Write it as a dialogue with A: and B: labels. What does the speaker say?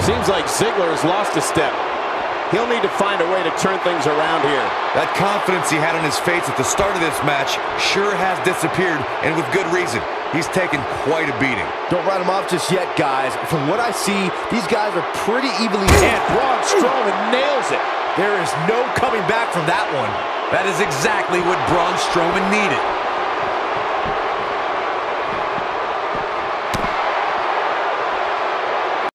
A: Seems like Ziggler has lost a step. He'll need to find a way to turn things around here.
B: That confidence he had on his face at the start of this match sure has disappeared, and with good reason. He's taken quite a beating.
C: Don't write him off just yet, guys. From what I see, these guys are pretty evenly...
A: And Braun Strowman nails it.
C: There is no coming back from that one.
D: That is exactly what Braun Strowman needed.